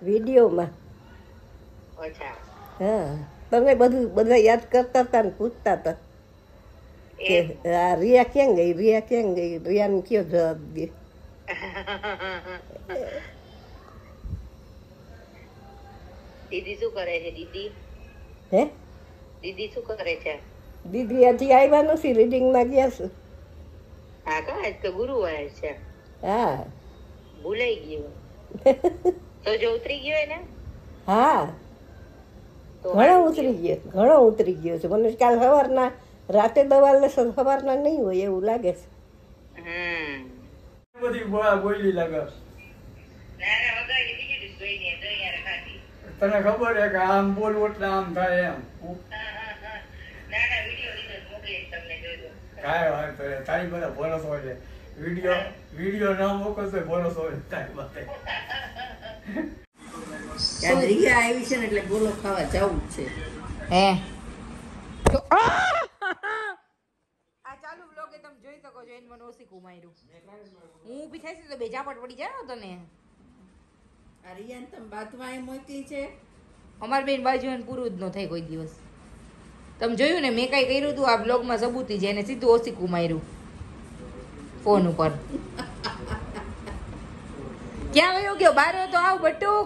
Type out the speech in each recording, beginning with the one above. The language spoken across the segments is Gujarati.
વિડીયોમાં. અચ્છા. હા, તમે બધા યાદ કરતા હતા ને પૂછતા હતા કે આ રિયા ક્યાં ગઈ, રિયા ક્યાં ગઈ, રિયાને કયો જવાબ દે. દીદી શું કરે છે? દીદી શું કરે છે? દીદી હજી આવ્યા નથી, રીડિંગમાં ગયા છે. હા કા, આજ તો ગુરુવાર છે. હા, ભૂલાઈ ગયું. તો જો ઉતરી ગયો ને? હા, ઘણો ઉતરી ગયો છે. મને કાલ સવારના રાતે દવા લેશે, સવારના નહીં હોય એવું લાગે છે. બધી બોલી લાગે. તને ખબર છે કે આમ બોલવું એટલે આમ થાય એમ. કાંઈ વાત કરે, તારી બધા ભરોસો હોય. વિડીયો ના મોકલતો ભરોસો હોય તારી માટે. રિયા આવી છે ને એટલે ગોલો ખાવા જવું છે. હે આ ચાલુ બ્લોગે તમે જોઈ શકો છો. એને મને ઓછી કુમાર્યું. હું ઊભી થાય છે તો બે ઝાપટ પડી જાય તને. આ રિયાને તમે બાથમાં મૂકી છે. અમારી બેન બાજુ પૂરું જ ન થાય કોઈ દિવસ. તમે જોયું ને મેં કઈ કર્યું હતું આ બ્લોગમાં સબૂતી છે. એને સીધું ઓછી કુમાર્યું ફોન ઉપર. ક્યાં વયો ગયો? બાર તો આવ બટુક.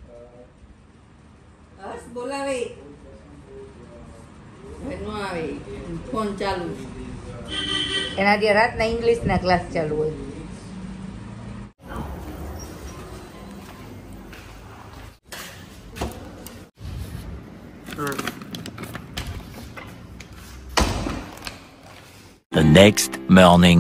હર્ષ બોલાવે નો આવે, ફોન ચાલુ. એના ત્યાં રાતના ઇંગ્લિશના ક્લાસ ચાલુ હોય. The next morning.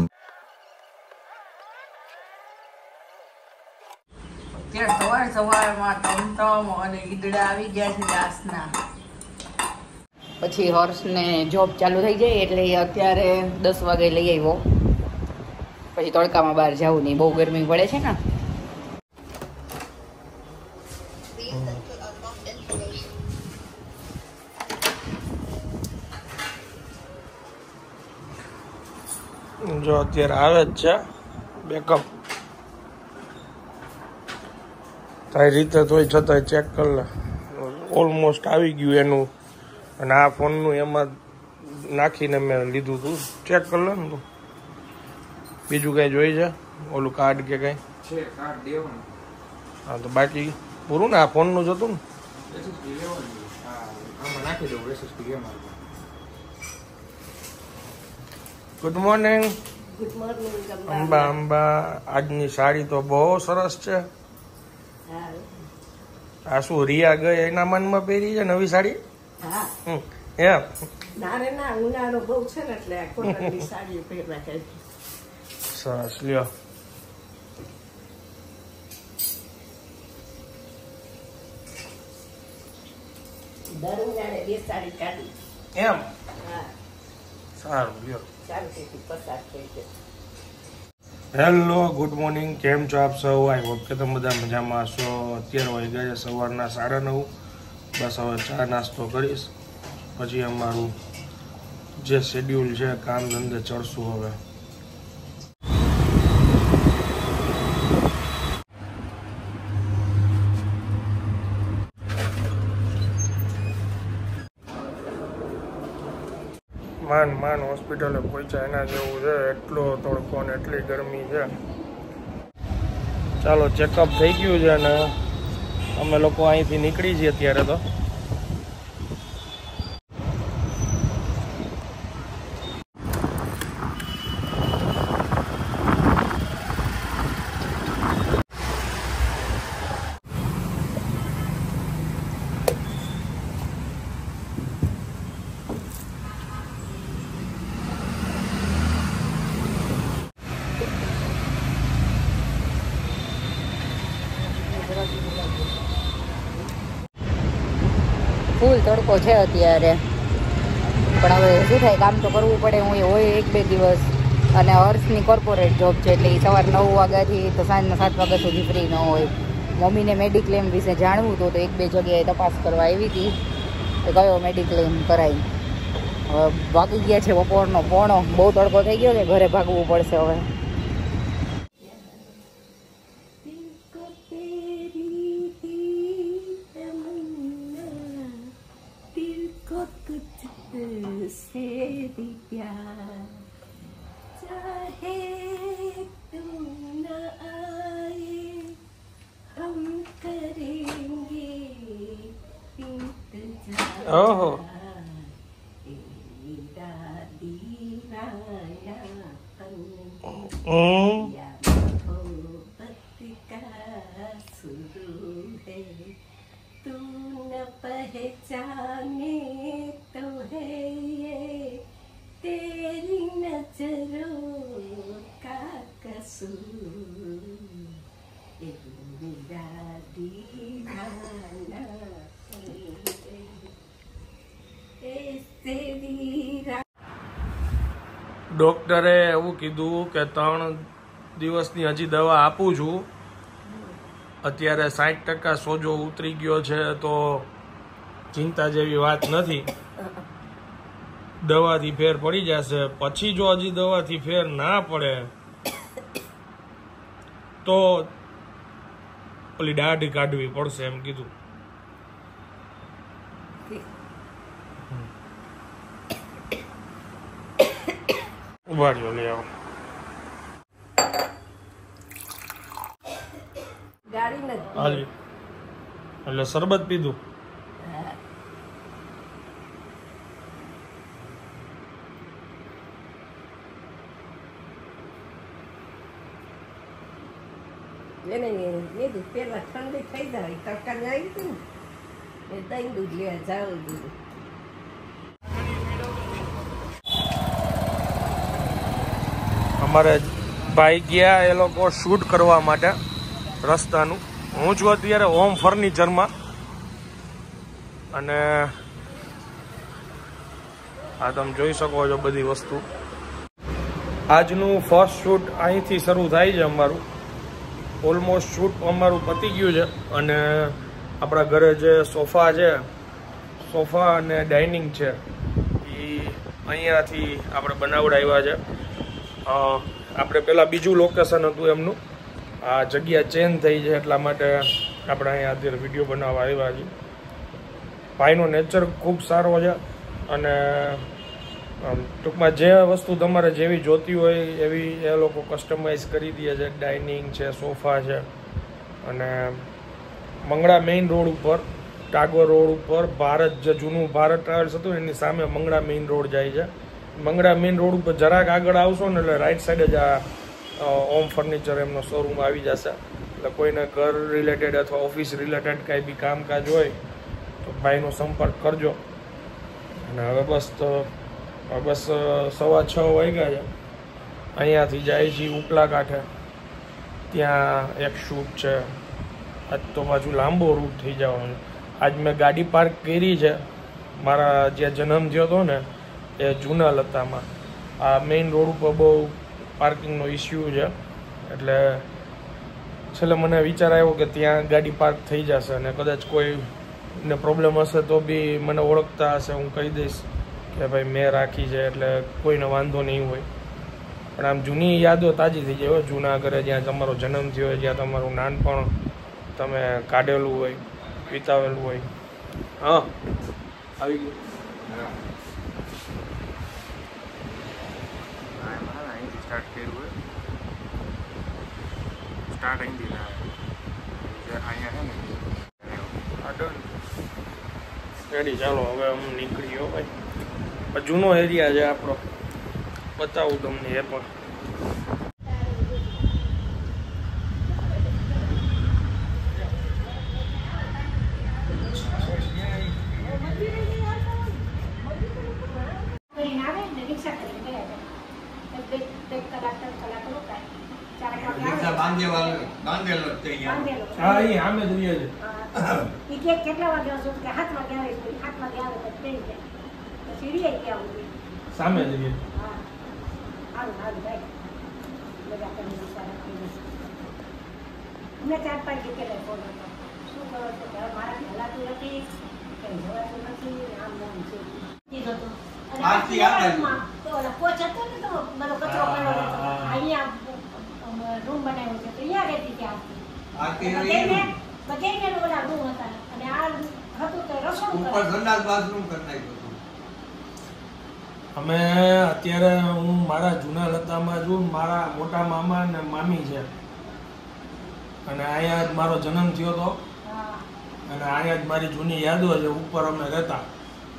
ત્યાં સવારમાં ટમટમ અને ઈદડા આવી ગયા છે દાસના. પછી હર્ષને જોબ ચાલુ થઈ જાય એટલે અત્યારે 10 વાગે લઈ આવ્યો. પછી તડકામાં બહાર જવું નહીં, બહુ ગરમી પડે છે ને. જો અત્યારે આવે જ છે બેકઅપ. તારી રીતે તોય છતાંય ચેક કર લે. ઓલમોસ્ટ આવી ગયું એનું. અને આ ફોનનું એમાં નાખીને મેં લીધું હતું. ચેક કર લે ને તું. બીજું કઈ જોઈ છે? ઓલું કાર્ડ કે કઈ છે? કાર્ડ દેવાનું. હા તો બાકી પૂરું ને? આ ફોનનું જ હતું ને? નાખી દઉં SSD. Good morning. Good morning. Amba આજની સાડી તો બહુ સરસ છે. આ શું રિયા ગઈ એના મનમાં પહેરી છે નવી સાડી? હા એમ ના ઉનાળો બહુ છે ને એટલે કોટનની સાડી પહેરવા જાય. સરસ લ્યો. દર ઉનાળે 2 સાડી કાઢી. એમ હા સારું લ્યો. ચાલતી પસાર થઈ જાય. Hello good morning. કેમ છો આપ સૌ? આઈ હોપ કે તમે બધા મજામાં હશો. અત્યારે વાગી ગયા છે સવારના 9:30. બસ હવે ચા નાસ્તો કરીશ પછી અમારું જે શેડ્યુલ છે કામ ધંધે ચડશું. હવે માન હોસ્પિટલે પહોંચ્યા એના જેવું છે. એટલો તડકો ને એટલી ગરમી છે. ચાલો ચેકઅપ થઈ ગયું છે અને અમે લોકો અહીંથી નીકળી છીએ અત્યારે. તો ફૂલ તડકો છે અત્યારે. પણ હવે શું થાય, કામ તો કરવું પડે. હું હોય 1-2 દિવસ. અને હર્ષની કોર્પોરેટ જોબ છે એટલે એ સવાર 9 વાગ્યાથી તો સાંજના 7 વાગ્યા સુધી ફ્રી ન હોય. મમ્મીને મેડિક્લેમ વિશે જાણવું હતું તો 1-2 જગ્યાએ તપાસ કરવા આવી હતી. તો કયો મેડિક્લેમ કરાય. હવે ભાગી ગયા છે બપોરનો પોણો. બહુ તડકો થઈ ગયો છે, ઘરે ભાગવું પડશે હવે. ઓહો पहचाने तो है ये तेरी नजरों का कसूर मेरा दीवाना ડોક્ટરે એવું કીધું કે 3 દિવસની હજી દવા આપું છું. અત્યારે 60% સોજો ઉતરી ગયો છે તો ચિંતા જેવી વાત નથી. દવાથી ફેર પડી જશે. પછી જો હજી દવાથી ફેર ના પડે તો ઓલી દાઢી કાઢવી પડશે એમ કીધું. ઉભાડ્યો લઈ આવો. હાલી એટલે શરબત પીધું. એને લીધું પેલા ઠંડી થઈ જાય તડકાને આવી હતી ને એ દઈ દૂધ લેવા જાવ દીધું. અમારે ભાઈ ગયા એ લોકો શૂટ કરવા માટે રસ્તાનું. હું છું અત્યારે હોમ ફર્નિચરમાં અને આ તમે જોઈ શકો છો બધી વસ્તુ. આજનું ફર્સ્ટ શૂટ અહીંથી શરૂ થાય છે અમારું. ઓલમોસ્ટ શૂટ અમારું પતી ગયું છે અને આપણા ઘરે જે સોફા છે, સોફા અને ડાઇનિંગ છે એ અહીંયાથી આપણે બનાવડાવ્યા છે. આપણે પહેલાં બીજું લોકેશન હતું એમનું, આ જગ્યા ચેન્જ થઈ છે એટલા માટે આપણે અહીંયા અત્યારે વિડીયો બનાવવા આવ્યા છીએ. ભાઈનો નેચર ખૂબ સારો છે અને ટૂંકમાં જે વસ્તુ તમારે જેવી જોતી હોય એવી એ લોકો કસ્ટમાઇઝ કરી દે છે. ડાઇનિંગ છે, સોફા છે અને મંગળા મેઇન રોડ ઉપર, ટાગોર રોડ ઉપર ભારત જે જૂનું ભારત ટ્રાવેલ્સ હતું એની સામે મંગળા મેઇન રોડ જાય છે. મંગળા મેઇન રોડ ઉપર જરાક આગળ આવશો ને એટલે રાઈટ સાઈડ જ આ હોમ ફર્નિચર એમનો શોરૂમ આવી જશે. એટલે કોઈને ઘર રિલેટેડ અથવા ઓફિસ રિલેટેડ કાંઈ બી કામકાજ હોય તો ભાઈનો સંપર્ક કરજો. અને હવે બસ 6:15 વાગ્યા છે. અહીંયાથી જાય છે ઉપલા કાંઠે, ત્યાં એક શૂટ છે. આજ તો પાછું લાંબો રૂટ થઈ જવાનો. આજ મેં ગાડી પાર્ક કરી છે. મારા જ્યાં જન્મ થયો હતો ને એ જૂના લતામાં. આ મેઇન રોડ ઉપર બહુ પાર્કિંગનો ઇસ્યુ છે એટલે છેલ્લે મને વિચાર આવ્યો કે ત્યાં ગાડી પાર્ક થઈ જશે અને કદાચ કોઈને પ્રોબ્લેમ હશે તો બી મને ઓળખતા હશે, હું કહી દઈશ કે ભાઈ મેં રાખી છે એટલે કોઈને વાંધો નહીં હોય. પણ આમ જૂની યાદો તાજી થઈ જાય. જૂના ઘરે જ્યાં તમારો જન્મ થયો હોય, જ્યાં તમારું નાનપણ તમે કાઢેલું હોય, વિતાવેલું હોય. હા આવી ગયું. સ્ટાર્ટ કર્યું હોય, સ્ટાર્ટ અહીંથી અહીંયા છે ને આગળ રેડી. ચાલો હવે હું નીકળ્યો ભાઈ. જૂનો એરિયા છે આપણો, બતાવું તમને એ પણ. કેટલા વાગે આવશો? 7 વાગે આવે. 7 વાગે આવે પછી સીડી આવી આવું સામે જઈએ. હા સારું સારું ભાઈ. બધા તમને સારા થઈ જશે. અમને 4-5 જગ્યાએ ફોન હતો. શું કરો છો? મારાથી હલાતું નથી, કંઈ જવાતું નથી, આમ નામ છે કીધું હતું. તો ઓલા કોચ હતો ને તો બધો કચરો પડ્યો હતો. અહીંયા રૂમ બનાવ્યો છે તો અહીંયા રહેતી ત્યાં બધાને ઓલા રૂમ હતા અને આ હતું તો રસોડું ઉપર સંડાસ બાથરૂમ કરી નાખ્યું. અમે અત્યારે હું મારા જૂના લતામાં છું. મારા મોટા મામા અને મામી છે અને અહીંયા જ મારો જન્મ થયો હતો અને અહીંયા જ મારી જૂની યાદો છે. ઉપર અમે રહેતા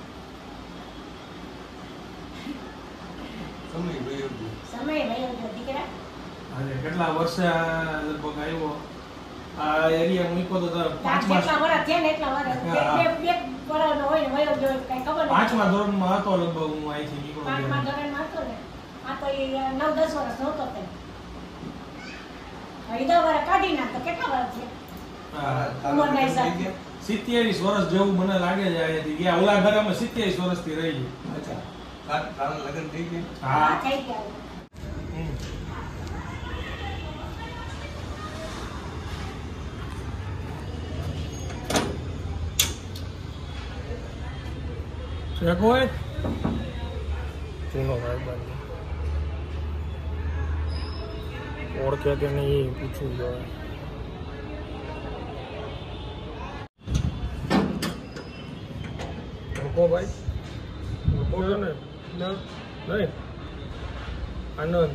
સમય વયો ગયો. સમય વયો ગયો દીકરા. અને કેટલા વર્ષે લગભગ આવ્યો આ એરિયા મૂક્યો તો તાર તાર જેટલા વર્ષ થયા ને એટલા વર્ષ. હા. બે વર્ષનો હોય ને વયો ગયો કઈ ખબર નથી. 5મા ધોરણમાં હતો લગભગ હું અહીંથી નીકળ્યો 5મા ત્યારે. ધોરણમાં હતો ને. આ તો એ 9-10 વર્ષ નહોતો તે. હવે 10 વર્ષ કાઢી નાખ તો કેટલા વર્ષ છે? હા. ઉંમરના હિસાબે. 27 વર્ષ જેવું મને લાગે છે અહીંયાથી ગયા ઓલા ઘરે અમે 27 વર્ષથી રહી ગઈ. અચ્છા તારા લગ્ન થઈ ગયા હા, હા. થઈ ગયા. શેક હોય ચૂનો ભાઈ ઓળખે કે નહીં એ પૂછવું જોઈએ. ઓળખો ભાઈ ઓળખો છો ને નહીં આનંદ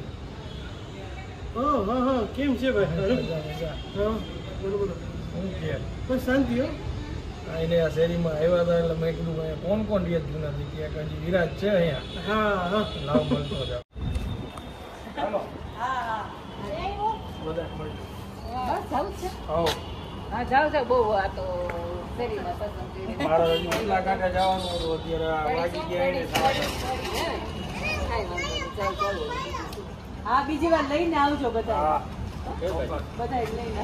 હા કેમ છે ભાઈ? હા બોલો બોલો. શું કે બસ શાંતિ હો. આઈને આ શેરીમાં આવ્યા હતા એટલે મેં કીધું અહીંયા કોણ કોણ રીત જૂનાથી કે હજી વિરાજ છે અહીંયા હા લાવ મળતો જાવ ચાલો હા, હા. બધા મળી બસ જાવું છે આવો હા જાવ બહુ આ તો શેરીમાં પસંદ કરી મારે હજુ કેટલા કાંઠે જવાનું હતું અત્યારે આ વાગી ગયા એને હા બીજી વાર લઈને આવજો બધા. હા બધા લઈને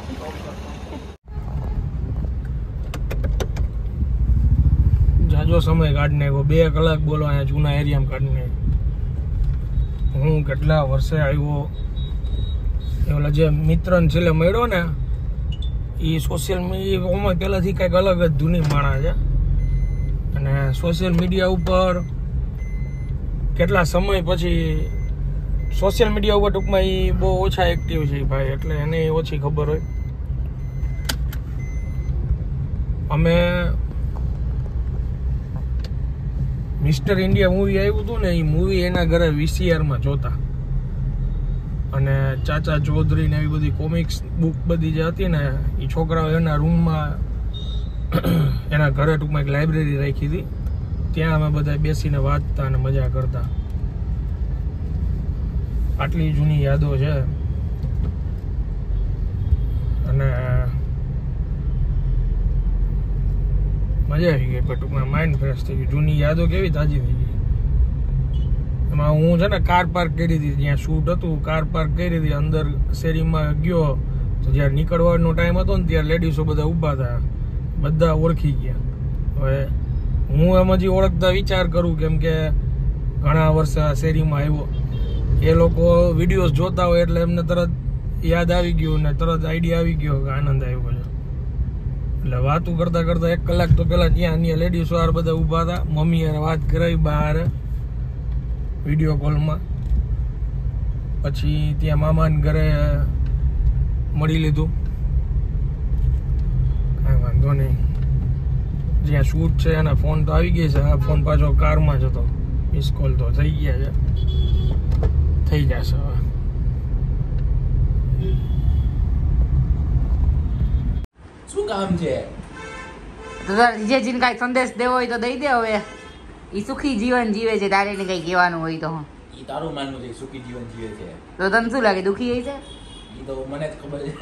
જાજો સમય કાઢી નાખ્યો 2 કલાક બોલો અહીંયા જૂના એરિયામાં કાઢી નાખ્યો. હું કેટલા વર્ષે આવ્યો ઓલા જે મિત્રને છેલ્લે મળ્યો ને એ સોશિયલ મીડિયામાં પહેલાંથી કંઈક અલગ જ જૂની માણસ છે અને સોશિયલ મીડિયા ઉપર કેટલા સમય પછી સોશિયલ મીડિયા ઉપર ટૂંકમાં એ બહુ ઓછા એક્ટિવ છે ભાઈ એટલે એને ઓછી ખબર હોય. અમે મિસ્ટર ઇન્ડિયા મૂવી આવ્યું હતું ને એ મૂવી એના ઘરે VCRમાં જોતા અને ચાચા ચૌધરી ને એવી બધી કોમિક્સ બુક બધી જે હતી ને એ છોકરાઓ એના રૂમમાં એના ઘરે ટૂંકમાં એક લાઇબ્રેરી રાખી હતી ત્યાં અમે બધા બેસીને વાંચતા અને મજા કરતા. આટલી જૂની યાદો છે અને મજા આવી ગઈ પણ ટૂંકમાં માઇન્ડ ફ્રેશ થઈ ગયું. જૂની યાદો કેવી તાજી થઈ ગઈ. એમાં હું છે ને કાર પાર્ક કરી હતી જ્યાં શૂટ હતું કાર પાર્ક કરી હતી અંદર શેરીમાં ગયો તો જ્યારે નીકળવાનો ટાઈમ હતો ને ત્યારે લેડીઝો બધા ઊભા હતા બધા ઓળખી ગયા. હવે હું એમ હજી ઓળખતા વિચાર કરું કેમ કે ઘણા વર્ષ આ શેરીમાં આવ્યો એ લોકો વિડીયોઝ જોતા હોય એટલે એમને તરત યાદ આવી ગયું ને તરત આઈડિયા આવી ગયો કે આનંદ આવ્યો છે. એટલે વાતું કરતા કરતા 1 કલાક તો પેલા ત્યાં લેડીઝો વાર બધા ઊભા હતા. મમ્મી યાર વાત કરાવી બહાર વિડીયો કોલમાં. પછી ત્યાં મામાને ઘરે મળી લીધું. કાંઈ વાંધો નહીં. જ્યાં શૂટ છે એના ફોન તો આવી ગયા છે. આ ફોન પાછો કારમાં જ હતો. મિસ કોલ તો થઈ ગયા છે. થઈ જશે હવે. શું કામ છે? તો તારે જીજાજીને કાંઈ સંદેશ દેવો હોય તો દઈ દે. હવે એ સુખી જીવન જીવે છે તારે એને કંઈ કહેવાનું હોય તો ઈ તારું માનવું છે સુખી જીવન જીવે છે? તો તને શું લાગે દુખી હોય છે? ઈ તો મને જ ખબર છે.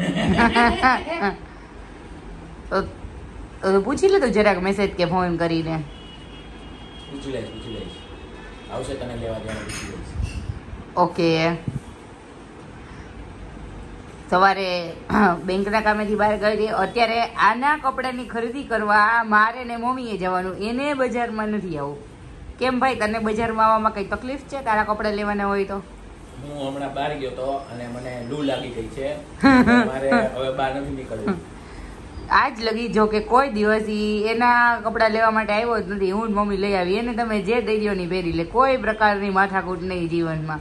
તો પૂછી લે તો જરાક મેસેજ કે ફોન કરીને. પૂછી લઈશ. આવશે તને લેવા જવાનું પૂછી લઈશ. ઓકે. સવારે બેંકના કામેથી બહાર ગઈ હતી. અત્યારે આના કપડાની ખરીદી કરવા મારે ને મમ્મીએ જવાનું. એને બજારમાં નથી આવું. કેમ ભાઈ તને બજારમાં આવવામાં કઈ તકલીફ છે તારા કપડા લેવાના હોય તો? હું હમણાં બહાર ગયો તો અને મને લૂ લાગી ગઈ છે. મારે હવે બહાર નથી નીકળવું. આજ લગી જો કે કોઈ દિવસ એના કપડા લેવા માટે આવ્યો જ નથી. હું જ મમ્મી લઈ આવી. એને તમે જે દઈ દો ની પહેરી લે. કોઈ પ્રકારની માથાકૂટ નહીં જીવનમાં.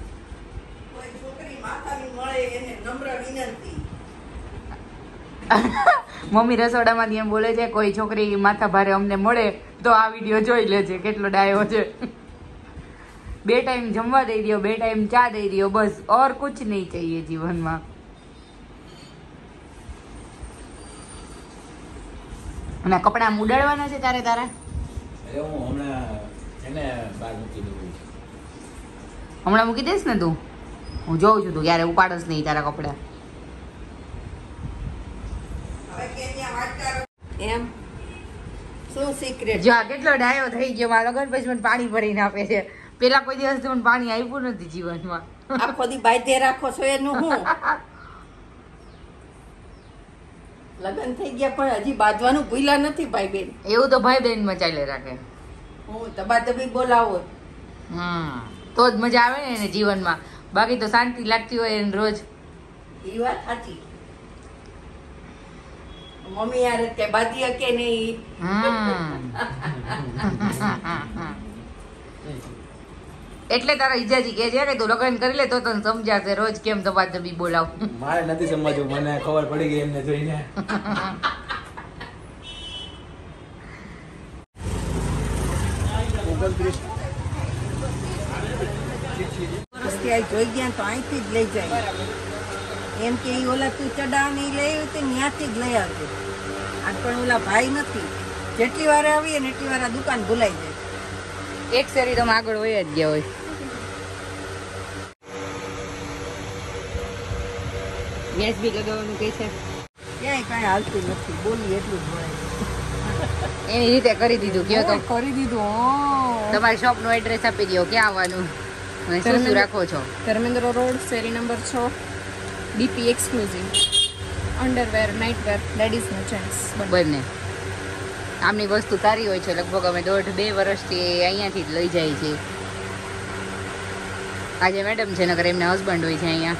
મમ્મી રસોડામાંથી એમ બોલે છે કોઈ છોકરી માથા ભારે અમને મળે તો આ વિડીયો જોઈ લેજે કેટલો ડાયો છે. 2 ટાઈમ જમવા દઈ દો, 2 ટાઈમ ચા દઈ દો, બસ ઓર કુછ નહીં ચાહીએ જીવનમાં. અને કપડા ઉડાડવાના છે તારા? એટલે હું હમણાં એને બહાર મૂકી દઉં. હમણાં મૂકી દઈશ ને તું? હું જોઉં છું તું ક્યારે ઉપાડસ નહીં તારા કપડા. એમ શું સિક્રેટ? જો આ કેટલો ડાયો થઈ ગયો. મારા લગન પછી મને પાણી ભરીને આપે છે. પેલા કોઈ દિવસ મને પાણી આપ્યું નથી જીવનમાં. આખો દી બાંધે રાખો છો એનું હું? લગ્ન થઈ ગયા પણ હજી બાંધવાનું ભૂલ્યા નથી ભાઈ બેન. એવું તો ભાઈ બેન માં ચાલે રાખે. હું દબાદબી બોલાવો તો જ મજા આવે ને એને જીવનમાં. બાકી તો શાંતિ લાગતી હોય એને રોજ. એ વાત સાચી. મમ્મી યાર કે બાંધી કે નહીં. એટલે તારા ઈજાજી કે છે કે તું લગ્ન કરી લે તો તને સમજાશે રોજ કેમ દબાદબી બોલાવ. મારે નથી સમજવું, મને ખબર પડી ગઈ એમને જોઈને. જોઈ ગયા તો અહીંથી જ લઈ જાય એમ કે ઓલા તું ચડાવ નહીં લઈ આવ્યું તો ત્યાંથી જ લઈ આવજો. આજ પણ ઓલા ભાઈ નથી, જેટલી વાર આવીએ ને એટલી વાર આ દુકાન ભૂલાઈ જાય. એક શેરી તમે આગળ હોય જ ગયા હોય. ગેસ બી લગાવવાનું કે છે ક્યાંય કાંઈ હાલતું નથી. બોલી એટલું જ ભણાય. એની રીતે કરી દીધું. કયો તો કરી દીધું. તમારી શોપ નું એડ્રેસ આપી દો. ક્યાં આવવાનું? અને શું શું રાખો છો? ધર્મેન્દ્ર રોડ, શેરી number 6, DP exclusive, underwear, nightwear, ladies ને જેન્ટ્સ બંને. આમની વસ્તુ સારી હોય છે. લગભગ અમે 1.5-2 વર્ષથી અહીંયાથી જ લઈ જાય છે. આજે મેડમ છે નકર એમના હસબન્ડ હોય છે અહીંયા.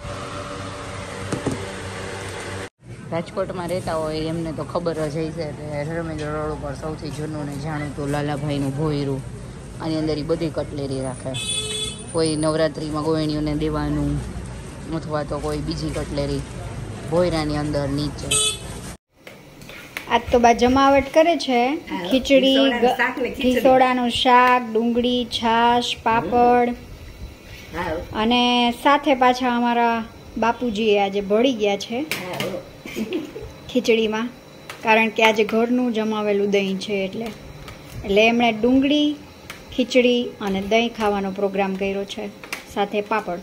રાજકોટમાં રહેતા હોય એમને તો ખબર જ હશે. એટલે ધર્મેન્દ્ર રોડ ઉપર સૌથી જૂનું ને જાણીતું લાલાભાઈનું ભોયરું. આની અંદર એ બધી કટલેરી રાખે. કોઈ નવરાત્રિમાં ગોયણીઓને દેવાનું અથવા તો કોઈ બીજી કટલેરી ભોયરાની અંદર નીચે. આજ તો બા જમાવટ કરે છે. ખીચડી, ઢીસોડાનું શાક, ડુંગળી, છાશ, પાપડ અને સાથે પાછા અમારા બાપુજી આજે ભળી ગયા છે ખીચડીમાં, કારણ કે આજે ઘરનું જમાવેલું દહીં છે. એટલે એમણે ડુંગળી, ખીચડી અને દહીં ખાવાનો પ્રોગ્રામ કર્યો છે, સાથે પાપડ.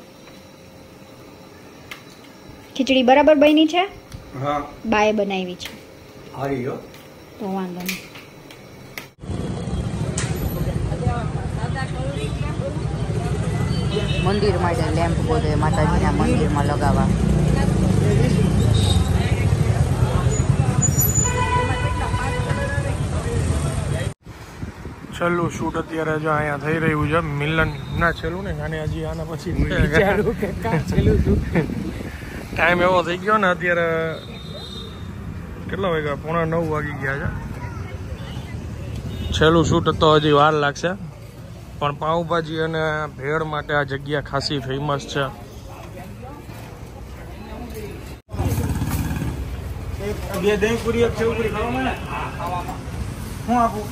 ખીચડી બરાબર બની છે? હા, બાએ બનાવી છે. હારી ગયો તો વાંધો નહીં. મંદિર માટે લેમ્પ બોલે માતાજીના મંદિરમાં લગાવવા. છેલ્લું શૂટ અત્યારે જો અહીંયા થઈ રહ્યું છે. મિલન ના છેલ્લું ને આને હજી આના પછી ટાઈમ એવો થઈ ગયો ને અત્યારે કેટલા વાગ્યા? 8:45 વાગી ગયા છે. છેલ્લું શૂટ તો હજી વાર લાગશે, પણ પાઉંભાજી અને ભેળ માટે આ જગ્યા ખાસી ફેમસ છે. બે દહીં પૂરી એક સેવ પૂરી ખાવા મને હું આપું?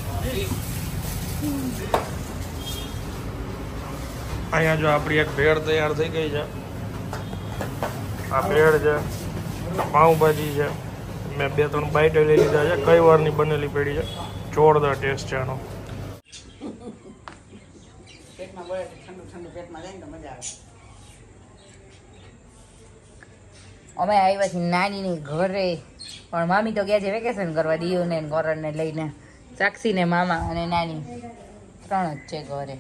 અહીંયા જો આપણી એક ભેળ તૈયાર થઈ ગઈ છે. આ ભેળ છે, પાઉંભાજી છે. મેં 2-3 બાઈટ લઈ લીધા છે. કઈ વારની બનેલી પડી છે. જોરદાર ટેસ્ટ છે આનો. પેટમાં બળે ઠંડુ ઠંડુ પેટમાં જાય ને તો મજા આવે. અમે આવ્યા છીએ નાનીની ઘરે, પણ મામી તો ગયા છે વેકેશન કરવા. દિયોને ગોરણને લઈને. સાક્ષી ને મામા અને નાની 3 જ છે ઘરે.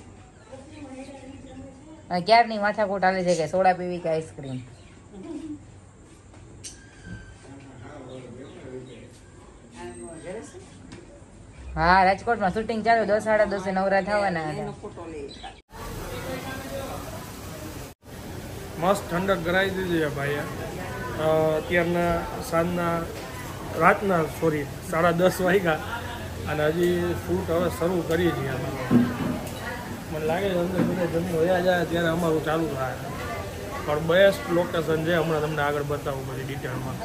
અને ક્યારની માથાકૂટ હાલે છે કે સોડા પીવી કે આઈસ્ક્રીમ. હા, રાજકોટમાં શૂટિંગ ચાલુ. 10-10:30 નવરા થવાના હતા. મસ્ત ઠંડક કરાવી દીધી છે ભાઈ. અત્યારના રાતના 10:30 વાગ્યા અને હજી શૂટ હવે શરૂ કરીએ છીએ. મને લાગે છે અંદર બધા જમી વયા જાય ત્યારે અમારું ચાલુ થાય. પણ બેસ્ટ લોકેશન છે. હમણાં તમને આગળ બતાવું પછી ડિટેલમાં.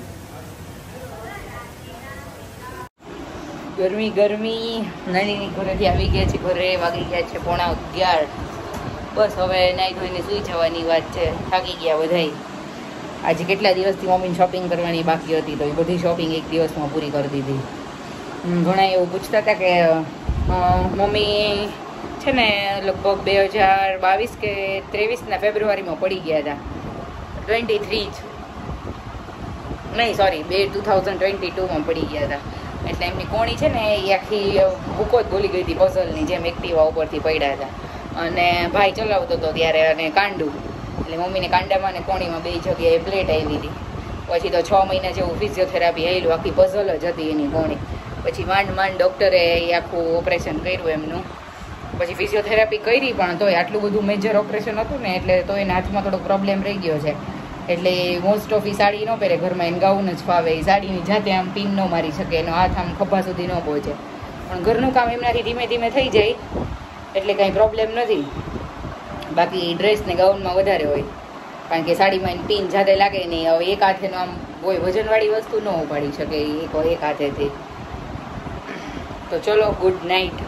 ગરમી નાનીની ઘરેથી આવી ગયા છે. ઘરે વાગી ગયા છે 11:15. બસ હવે નાઈ ધોઈને સૂઈ જવાની વાત છે. થાકી ગયા બધાય. આજે કેટલા દિવસથી મમ્મીને શોપિંગ કરવાની બાકી હતી, તો એ બધી શોપિંગ એક દિવસમાં પૂરી કરી દીધી. ઘણા એવું પૂછતા હતા કે મમ્મી છે ને લગભગ 2022 કે 23ના ફેબ્રુઆરીમાં પડી ગયા હતા. 23 જ નહીં, સોરી 2022માં પડી ગયા હતા. એટલે એમની કોણી છે ને એ આખી બુકો જ બોલી ગઈ હતી પઝલની જેમ, એક્ટિવા ઉપરથી પડ્યા હતા. અને ભાઈ ચલાવતો હતો ત્યારે, અને કાંડું એટલે મમ્મીને કાંડામાં અને કોણીમાં બે જગ્યાએ પ્લેટ આવી હતી. પછી તો 6 મહિના જેવું ફિઝિયોથેરાપી આવેલું, આખી પઝલ જ હતી એની કોણી. પછી માંડ ડૉક્ટરે એ આખું ઓપરેશન કર્યું એમનું. પછી ફિઝિયોથેરાપી કરી પણ તોય આટલું બધું મેજર ઓપરેશન હતું ને, એટલે તો એના હાથમાં થોડોક પ્રોબ્લેમ રહી ગયો છે. એટલે મોસ્ટ ઓફ એ સાડી ન પહેરે, ઘરમાં એને ગાઉન જ ફાવે. એ સાડીની જાતે આમ પિન ન મારી શકે, એનો હાથ આમ ખભા સુધી ન પહોંચે. પણ ઘરનું કામ એમનાથી ધીમે ધીમે થઈ જાય એટલે કાંઈ પ્રોબ્લેમ નથી. બાકી ડ્રેસ ને ગાઉનમાં વધારે હોય, કારણ કે સાડીમાં એની પિન જાતે લાગે નહીં. હવે એક હાથેનો આમ કોઈ વજનવાળી વસ્તુ ન ઉપાડી શકે એક હાથેથી. તો ચલો, ગુડ નાઇટ.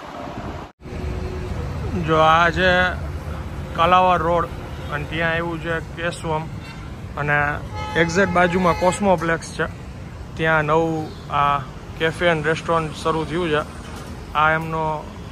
જો આ છે કલાવર રોડ અને ત્યાં આવ્યું છે કેશવમ, અને એક્ઝેક્ટ બાજુમાં કોસ્મોપ્લેક્સ છે. ત્યાં નવું આ કેફે એન્ડ રેસ્ટોરન્ટ શરૂ થયું છે. આ એમનો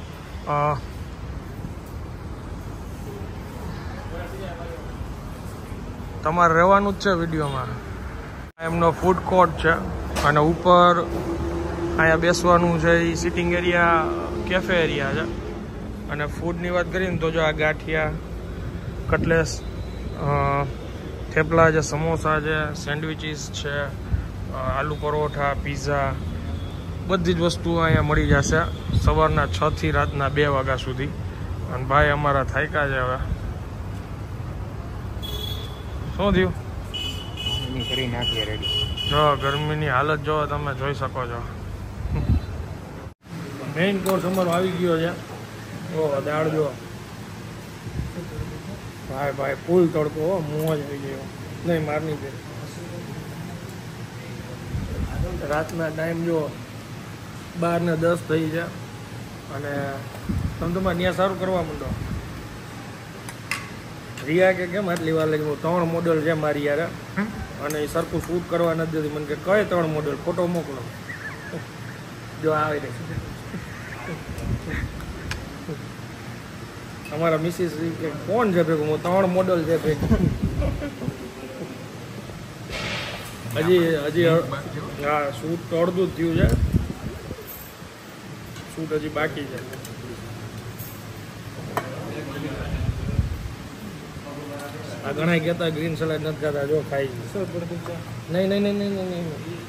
તમારે રહેવાનું જ છે વિડીયોમાં. એમનો ફૂડ કોર્ટ છે અને ઉપર અહીંયા બેસવાનું છે એ સિટિંગ એરિયા, કેફે એરિયા છે. અને ફૂડની વાત કરીએ ને તો જો આ ગાંઠિયા, કટલેસ, થેપલા છે, સમોસા છે, સેન્ડવિચીસ છે, આલુ પરોઠા, પીઝા, બધી જ વસ્તુ અહીંયા મળી જશે સવારના 6 થી રાતના 2 વાગ્યા સુધી. અને ભાઈ અમારા થાક્યા છે હવે. શું થયું? કરી નાખીએ રેડી. જો ગરમીની હાલત જો તમે જોઈ શકો છો. મેઇન કોર્સ અમારો આવી ગયો છે. ઓ દાળ જો ભાઈ ફૂલ તડકો, મોજ આવી ગયો. નહીં મારની દે. રાતના ટાઈમ જો 12:10 થઈ છે અને તમે તમારે ત્યાં સારું કરવા માંડો. રિયા કે કેમ આટલી વાર લાગી? 3 મોડલ છે મારી યાર, અને એ સરખું શૂટ કરવા નથી દેતી. મને કે કઈ 3 મોડલ ફોટો મોકલો. જો આવી રહી અમારા મિસિસ કે કોણ છે ભેગું? 3 મોડલ છે ભેગું. હજી હા, શૂટ તો અડધું જ થયું છે. શૂટ હજી બાકી છે. આ ઘણા કહેતા ગ્રીન સલાડ નથી ખાતા, જો ખાઈ નહીં.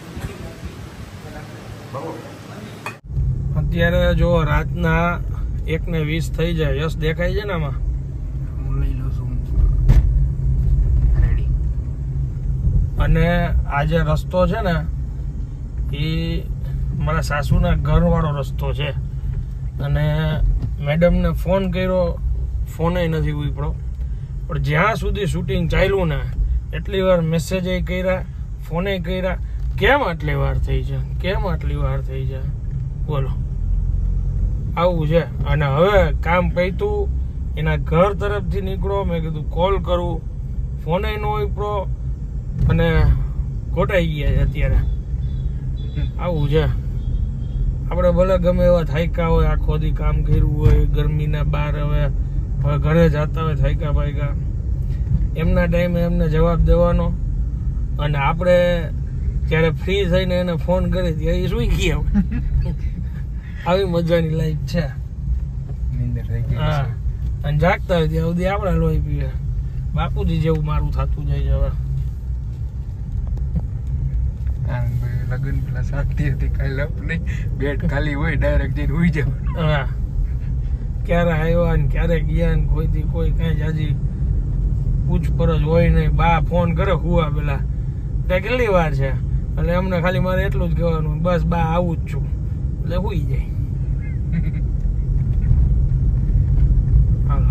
અત્યારે જો રાતના 1:20 થઈ જાય. યસ દેખાય છે ને આમાં? હું લઈ લઉં છું રેડી. અને આ જે રસ્તો છે ને એ મારા સાસુના ઘરવાળો રસ્તો છે. અને મેડમને ફોન કર્યો, ફોને નથી ઉપડ્યો. પણ જ્યાં સુધી શૂટિંગ ચાલ્યું ને એટલી વાર મેસેજ કર્યા, ફોને કર્યા, કેમ આટલી વાર થઈ છે, કેમ આટલી વાર થઈ છે, બોલો. આવું છે. અને હવે કામ પૈતું, એના ઘર તરફથી નીકળો, મેં કીધું કોલ કરું, ફોને ન ઉપડ્યો અને ખોટાઈ ગયા છે અત્યારે. આવું છે. આપણે ભલે ગમે એવા થાક્યા હોય, આખો દી કામ કર્યું હોય, ગરમીના બહાર હવે ઘરે જતા હોય થાક્યા પાક્યા, એમના ટાઈમે એમને જવાબ દેવાનો. અને આપણે જ્યારે ફ્રી થઈને એને ફોન કરી ત્યારે એ સુઈ ગયા. આવી મજાની લાઈફ છે. હા, અને જાગતા હોય ત્યાં સુધી આપણે લોહી પીએ. બાપુજી જેવું મારું થતું જાય છે હવે. લગન પેલા શાંતિ હતી, કઈ લપ નહીં, બેડ ખાલી હોય, ડાયરેક્ટ જઈને હુઈ જાવ. હા, ક્યારે આવ્યા ને ક્યારે ગયા ને કોઈથી કોઈ કઈ જાજી પૂછપરછ હોય નહીં. બા ફોન કરે હુવા પેલા ત્યાં કેટલી વાર છે, એટલે એમને ખાલી મારે એટલું જ કહેવાનું, બસ બા આવું જ છું, એટલે હુઈ જાય. હાલો.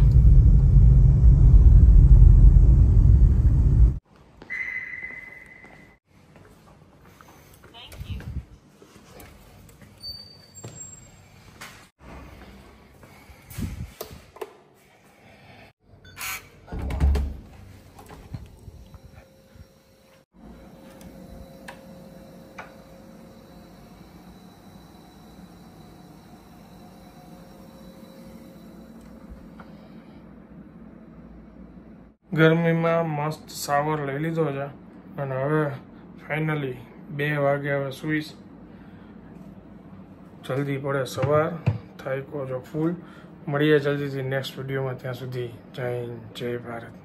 ગરમીમાં મસ્ત શાવર લઈ લીધો છે અને હવે ફાઇનલી 2 વાગે હવે સુઈશ. જલ્દી પડે સવાર, થાયકો જો ફૂલ. મળીએ જલ્દીથી નેક્સ્ટ વિડીયોમાં. ત્યાં સુધી જય હિન્દ, જય ભારત.